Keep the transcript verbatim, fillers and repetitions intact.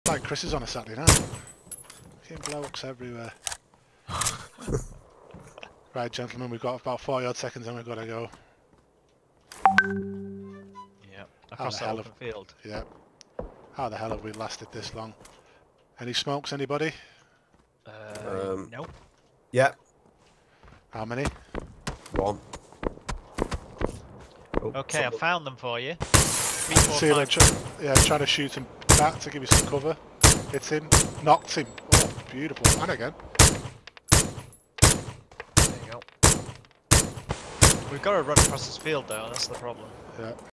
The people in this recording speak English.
like Chris is on a Saturday night. Fucking blokes everywhere. Right, gentlemen, we've got about forty odd seconds and we've got to go. Yeah, across the open have, field. Yeah. How the hell have we lasted this long? Any smokes, anybody? Uh, Um, nope. Yeah. How many? One. Oh, Okay, someone. I found them for you. I can see him, try, yeah, trying to shoot him back to give you some cover. Hits him, knocked him. Oh, beautiful. And again. There you go. We've got to run across this field though, that's the problem. Yeah.